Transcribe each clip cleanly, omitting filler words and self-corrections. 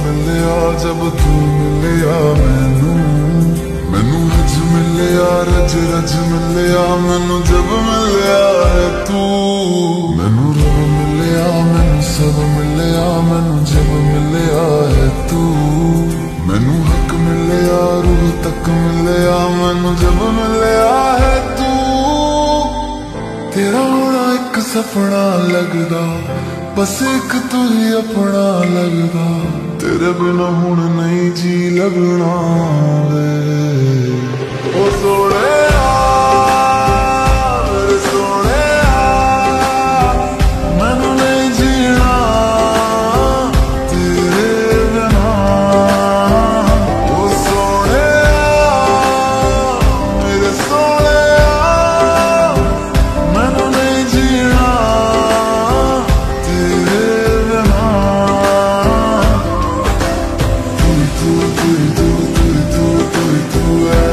मिलिया जब तू मिलिया मैनू हज मिलिया रज रज मिलिया मैनू जब मिलिया है तू। मैनू रब मिलिया मैनू सब मिलिया मैनू जब मिलिया है तू। मैनू हक मिलिया रूह तक मिलिया मैनू जब मिलिया है तू। तेरा होना एक सपना लगदा बस एक तू ही अपना लगदा। तेरे बिना हुण नहीं जी लगना वे ओ सोने मेरे सोने मैनू नहीं जीना तेरे बिना। ओ सोने मेरे सोने मैनू नहीं जीना तेरे बिना। तू है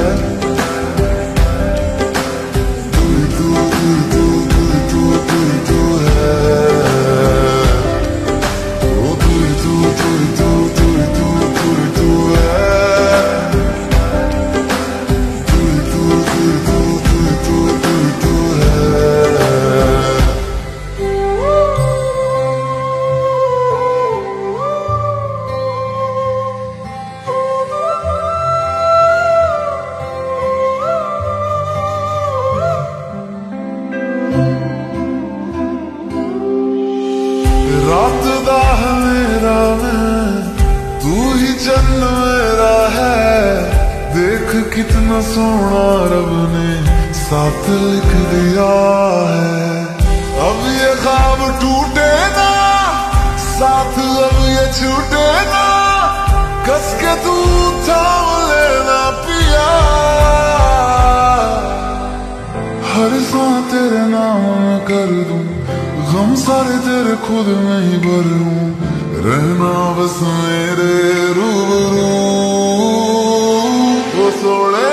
रात दा मेरा मैं तू ही चंद मेरा है। देख कितना सोना रब ने साथ लिख दिया है। अब ये ख्वाब टूटे ना साथ अब ये छूटे ना। कस के तू थाम लेना पिया हर सांस तेरे नाम में कर दूं। गम सारे तेरे खुद में ही भर लूं। रहना बस मेरे रूबरू ओ सोने